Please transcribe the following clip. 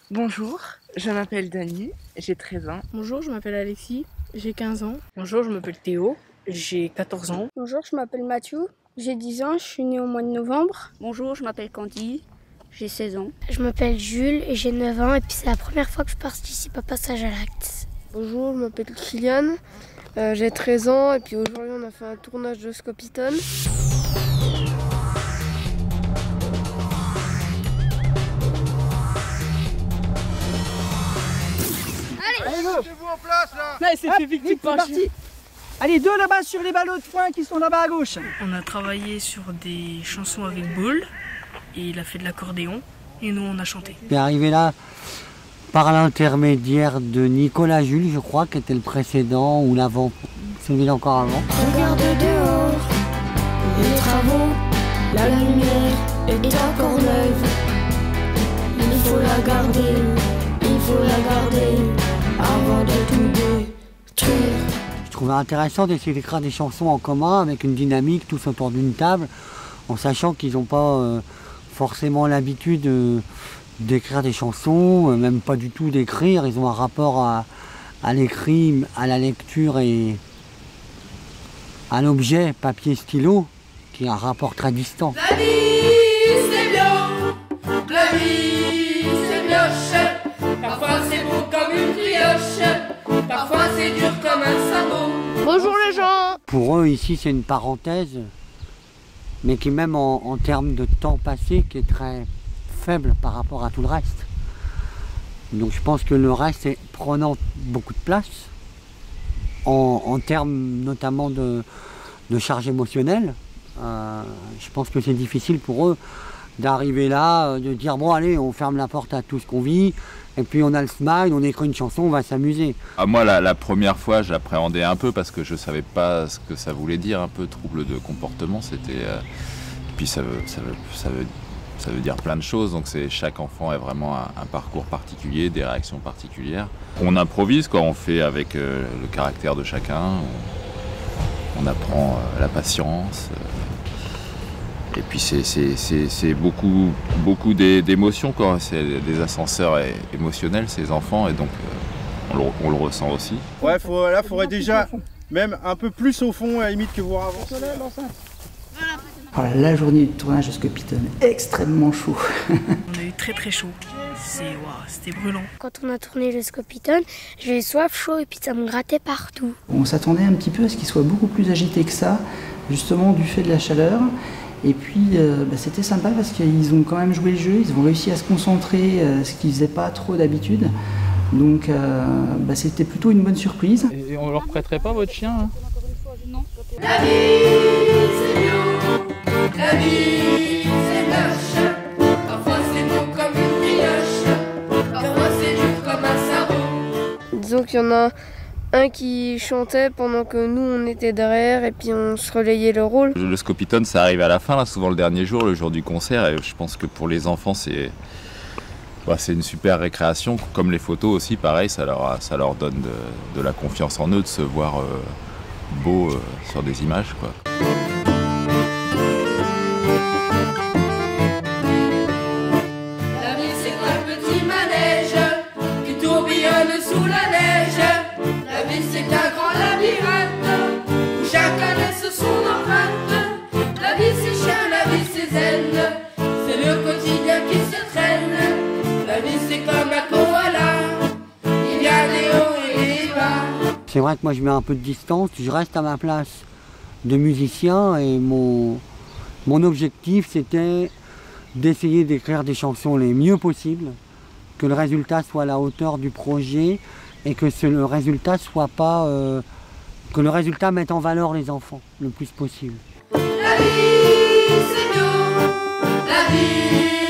Bonjour, je m'appelle Dani, j'ai 13 ans. Bonjour, je m'appelle Alexis, j'ai 15 ans. Bonjour, je m'appelle Théo, j'ai 14 ans. Bonjour, je m'appelle Mathieu, j'ai 10 ans, je suis né au mois de novembre. Bonjour, je m'appelle Candy, j'ai 16 ans. Je m'appelle Jules et j'ai 9 ans et puis c'est la première fois que je participe à Passage à l'acte. Bonjour, je m'appelle Kylian, j'ai 13 ans et puis aujourd'hui on a fait un tournage de Scopitone. Mettez-vous en place là. Là, c'est fait vite, c'est parti. Allez, deux là-bas sur les ballots de foin qui sont là-bas à gauche. On a travaillé sur des chansons avec Ball et il a fait de l'accordéon et nous on a chanté. Il est arrivé là par l'intermédiaire de Nicolas Jules, je crois, qui était le précédent ou l'avant, celui-là encore avant. Regarde dehors, les travaux, la lumière est encore neuve. Il faut la garder, avant de tout détruire. Je trouvais intéressant d'essayer d'écrire des chansons en commun avec une dynamique, tous autour d'une table, en sachant qu'ils n'ont pas forcément l'habitude d'écrire des chansons, même pas du tout d'écrire. Ils ont un rapport à l'écrit, à la lecture et à l'objet papier-stylo, qui est un rapport très distant. La vie c'est bien, la vie c'est mioche, parfois c'est beau comme une brioche, parfois c'est dur comme un sabot. Bonjour les gens. Pour eux ici c'est une parenthèse, mais qui même en termes de temps passé, qui est très faible par rapport à tout le reste. Donc je pense que le reste est prenant beaucoup de place, en termes notamment de charge émotionnelle. Je pense que c'est difficile pour eux d'arriver là, de dire bon allez on ferme la porte à tout ce qu'on vit, et puis on a le smile, on écrit une chanson, on va s'amuser. Moi la première fois j'appréhendais un peu parce que je savais pas ce que ça voulait dire, un peu trouble de comportement, c'était... Puis ça veut dire plein de choses, donc chaque enfant est vraiment un parcours particulier, des réactions particulières. On improvise quoi, on fait avec le caractère de chacun, on apprend la patience. Et puis c'est beaucoup d'émotions, quoi. C'est des ascenseurs émotionnels, ces enfants, et donc on le ressent aussi. Ouais, faudrait déjà même un peu plus au fond, à la limite, que vous avancez. Voilà, la journée du tournage de Scopitone, extrêmement chaud. On a eu très chaud, c'était brûlant. Quand on a tourné le Scopitone, j'avais soif, chaud et puis ça me grattait partout. On s'attendait un petit peu à ce qu'il soit beaucoup plus agité que ça, justement du fait de la chaleur. Et puis c'était sympa parce qu'ils ont quand même joué le jeu, ils ont réussi à se concentrer, ce qu'ils faisaient pas trop d'habitude. Donc c'était plutôt une bonne surprise. Et on leur prêterait pas votre chien hein? Non. La vie c'est bio, la vie c'est moche, parfois c'est beau comme une brioche, parfois c'est dur comme un sabot. Disons qu'il y en a un qui chantait pendant que nous on était derrière et puis on se relayait le rôle. Le Scopitone ça arrive à la fin, là, souvent le dernier jour, le jour du concert, et je pense que pour les enfants c'est une super récréation, comme les photos aussi, pareil, ça leur donne de la confiance en eux, de se voir beau sur des images, quoi. La vie c'est un petit manège qui tourbillonne sous la neige. La vie c'est un grand labyrinthe où chacun laisse son empreinte. La vie c'est chien, la vie c'est zen, c'est le quotidien qui se traîne. La vie c'est comme un koala, il y a des hauts et des bas. C'est vrai que moi je mets un peu de distance, je reste à ma place de musicien et mon objectif c'était d'essayer d'écrire des chansons les mieux possibles, que le résultat soit à la hauteur du projet et que le résultat soit pas que le résultat mette en valeur les enfants le plus possible. La vie c'est nous, la vie